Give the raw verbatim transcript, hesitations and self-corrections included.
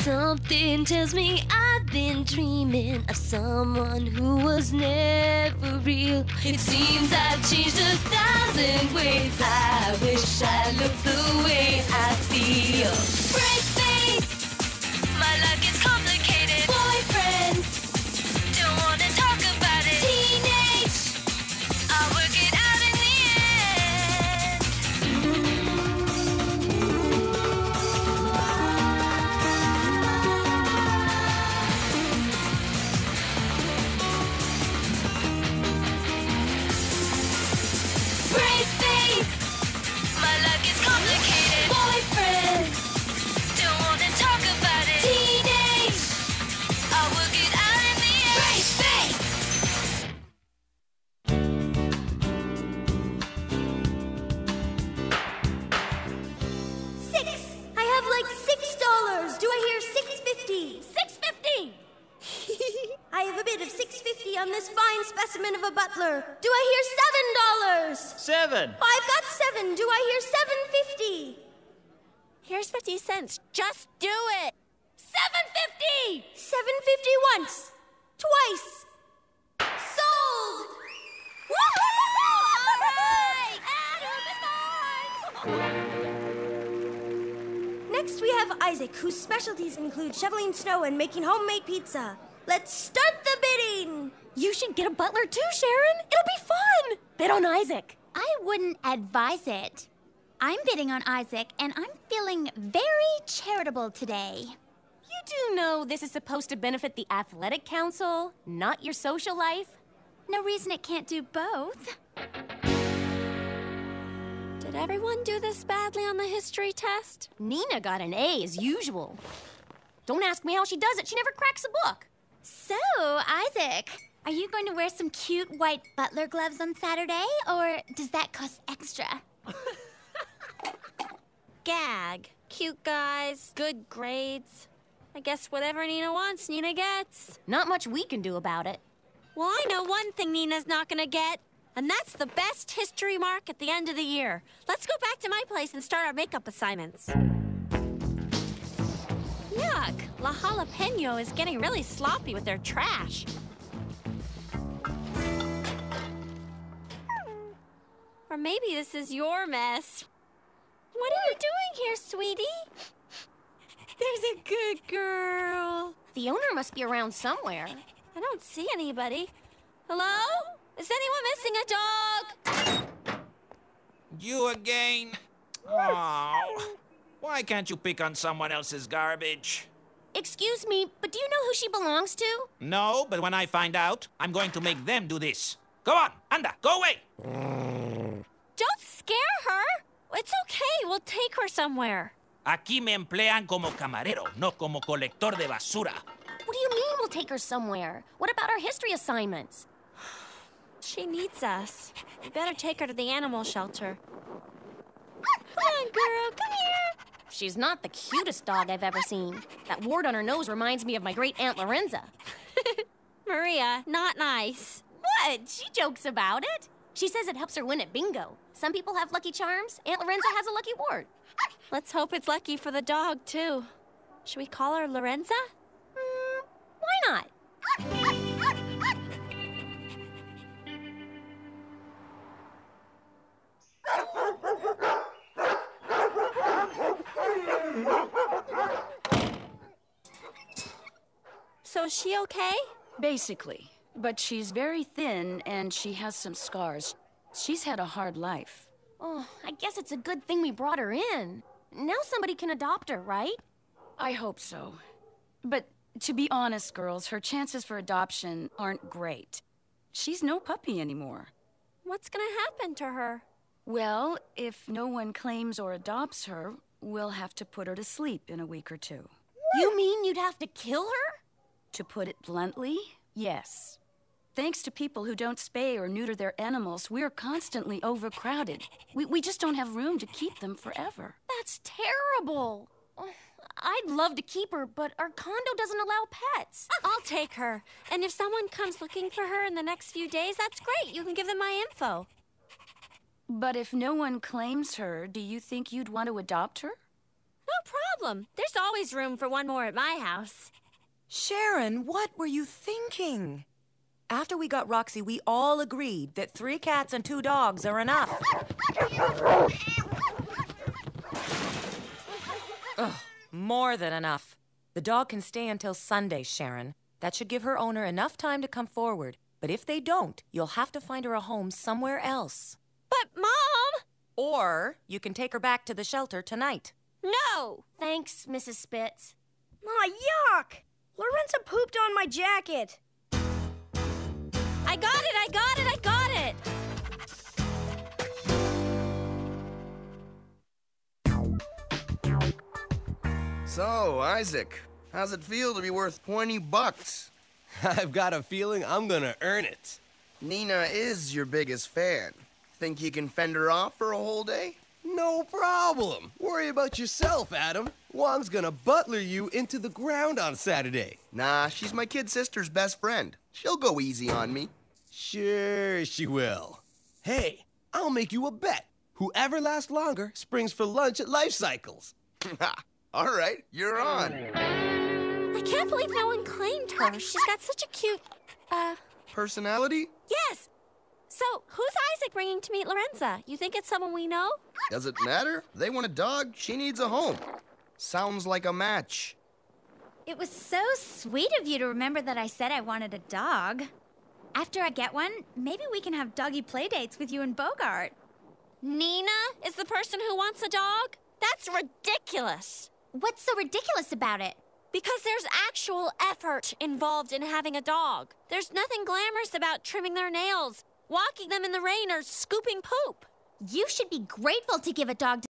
Something tells me I've been dreaming of someone who was never real. It seems I've changed a thousand ways. I wish I looked the way I feel. Braceface, my life gets complicated. Boyfriend, don't wanna talk about it. Teenage, I'll work it out in the end. Braceface, my life gets complicated. Boyfriend, don't wanna talk about it. Teenage, I'll work it out in the end. Braceface! Six! I have like six dollars. Do I hear six fifty? six fifty! I have a bid of six fifty on this fine specimen of a butler. Do I hear seven dollars? Seven. I've got seven. Do I hear seven fifty? Here's fifty cents. Just do it. seven fifty! Seven fifty once, twice. Sold! All right. Next, we have Isaac, whose specialties include shoveling snow and making homemade pizza. Let's start the bidding. You should get a butler too, Sharon. It'll be fun. Bid on Isaac. I wouldn't advise it. I'm bidding on Isaac, and I'm feeling very charitable today. You do know this is supposed to benefit the athletic council, not your social life? No reason it can't do both. Did everyone do this badly on the history test? Nina got an A as usual. Don't ask me how she does it. She never cracks a book. So, Isaac, are you going to wear some cute white butler gloves on Saturday, or does that cost extra? Gag. Cute guys, good grades. I guess whatever Nina wants, Nina gets. Not much we can do about it. Well, I know one thing Nina's not gonna get, and that's the best history mark at the end of the year. Let's go back to my place and start our makeup assignments. Yuck, La Jalapeno is getting really sloppy with their trash. Or maybe this is your mess. What are you doing here, sweetie? There's a good girl. The owner must be around somewhere. I don't see anybody. Hello? Is anyone missing a dog? You again? Oh. Why can't you pick on someone else's garbage? Excuse me, but do you know who she belongs to? No, but when I find out, I'm going to make them do this. Go on, anda, go away. Don't scare her. It's okay. We'll take her somewhere. Aquí me emplean como camarero, no como colector de basura. What do you mean we'll take her somewhere? What about our history assignments? She needs us. We better take her to the animal shelter. Come on, girl. Come here. She's not the cutest dog I've ever seen. That wart on her nose reminds me of my great Aunt Lorenza. Maria, not nice. What? She jokes about it. She says it helps her win at bingo. Some people have lucky charms. Aunt Lorenza has a lucky wart. Let's hope it's lucky for the dog, too. Should we call her Lorenza? Mm, why not? So is she okay? Basically. But she's very thin and she has some scars. She's had a hard life. Oh, I guess it's a good thing we brought her in. Now somebody can adopt her, right? I hope so. But to be honest, girls, her chances for adoption aren't great. She's no puppy anymore. What's gonna happen to her? Well, if no one claims or adopts her, we'll have to put her to sleep in a week or two. You mean you'd have to kill her? To put it bluntly, yes. Thanks to people who don't spay or neuter their animals, we're constantly overcrowded. We, we just don't have room to keep them forever. That's terrible. I'd love to keep her, but our condo doesn't allow pets. I'll take her. And if someone comes looking for her in the next few days, that's great. You can give them my info. But if no one claims her, do you think you'd want to adopt her? problem. There's always room for one more at my house. Sharon, what were you thinking? After we got Roxy, we all agreed that three cats and two dogs are enough. Ugh, more than enough. The dog can stay until Sunday, Sharon. That should give her owner enough time to come forward. But if they don't, you'll have to find her a home somewhere else. But, Mom! Or you can take her back to the shelter tonight. No! Thanks, Missus Spitz. Aw, yuck! Lorenza pooped on my jacket. I got it, I got it, I got it! So, Isaac, how's it feel to be worth twenty bucks? I've got a feeling I'm gonna earn it. Nina is your biggest fan. Think you can fend her off for a whole day? No problem. Worry about yourself, Adam. Wong's gonna butler you into the ground on Saturday. Nah, she's my kid sister's best friend. She'll go easy on me. Sure she will. Hey, I'll make you a bet. Whoever lasts longer springs for lunch at Life Cycles. All right, you're on. I can't believe no one claimed her. She's got such a cute, uh... Personality? Yes! So, who's Isaac bringing to meet Lorenza? You think it's someone we know? Does it matter? They want a dog, she needs a home. Sounds like a match. It was so sweet of you to remember that I said I wanted a dog. After I get one, maybe we can have doggy play dates with you and Bogart. Nina is the person who wants a dog? That's ridiculous. What's so ridiculous about it? Because there's actual effort involved in having a dog. There's nothing glamorous about trimming their nails, walking them in the rain, or scooping poop. You should be grateful to give a dog to